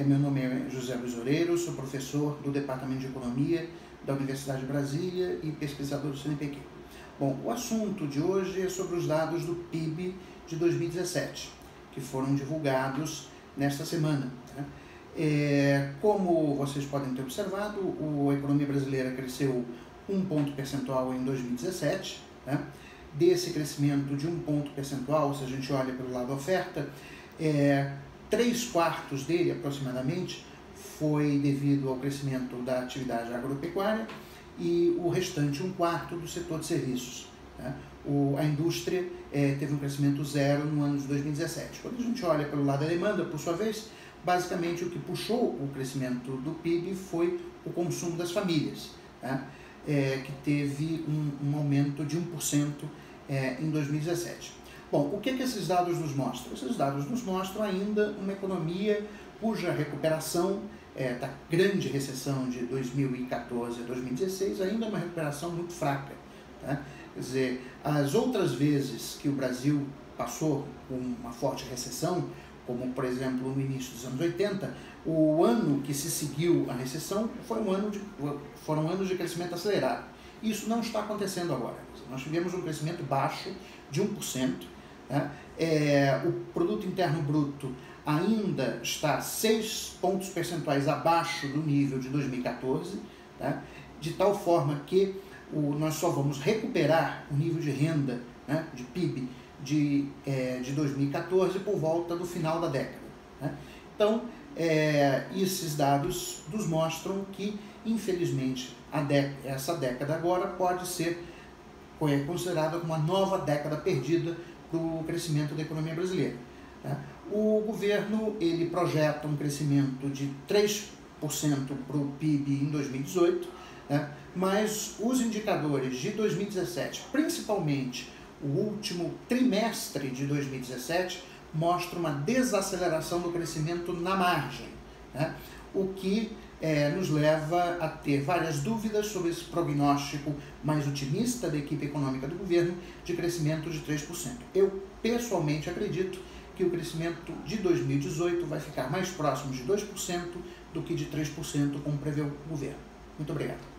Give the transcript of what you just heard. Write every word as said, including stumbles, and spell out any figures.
meu nome é José Luiz Oreiro, sou professor do Departamento de Economia da Universidade de Brasília e pesquisador do C N Pq. Bom, o assunto de hoje é sobre os dados do P I B de dois mil e dezessete, que foram divulgados nesta semana, né? É, como vocês podem ter observado, a economia brasileira cresceu um ponto percentual em dois mil e dezessete, né? Desse crescimento de um ponto percentual, se a gente olha pelo lado da oferta, é, três quartos dele, aproximadamente, foi devido ao crescimento da atividade agropecuária e o restante, um quarto, do setor de serviços, né? O, a indústria é, teve um crescimento zero no ano de dois mil e dezessete. Quando a gente olha pelo lado da demanda, por sua vez, basicamente o que puxou o crescimento do P I B foi o consumo das famílias, né? É, que teve um, um aumento de um por cento é, em dois mil e dezessete. Bom, o que, que esses dados nos mostram? Esses dados nos mostram ainda uma economia cuja recuperação é, da grande recessão de dois mil e quatorze a dois mil e dezesseis ainda é uma recuperação muito fraca, tá? Quer dizer, as outras vezes que o Brasil passou por uma forte recessão, como por exemplo no início dos anos oitenta, o ano que se seguiu a recessão foi um ano de, foram anos de crescimento acelerado. Isso não está acontecendo agora. Nós tivemos um crescimento baixo de um por cento, né? É, o produto interno bruto ainda está seis pontos percentuais abaixo do nível de dois mil e quatorze, né? De tal forma que o, nós só vamos recuperar o nível de renda, né, de P I B de, é, de dois mil e quatorze por volta do final da década, né? Então, é, esses dados nos mostram que, infelizmente, a década, essa década agora pode ser considerada como uma nova década perdida para o crescimento da economia brasileira, né? O governo ele projeta um crescimento de três por cento para o P I B em dois mil e dezoito, né? Mas os indicadores de dois mil e dezessete, principalmente o último trimestre de dois mil e dezessete, mostram uma desaceleração do crescimento na margem, né? O que é, nos leva a ter várias dúvidas sobre esse prognóstico mais otimista da equipe econômica do governo de crescimento de três por cento. Eu, pessoalmente, acredito que o crescimento de dois mil e dezoito vai ficar mais próximo de dois por cento do que de três por cento, como prevê o governo. Muito obrigado.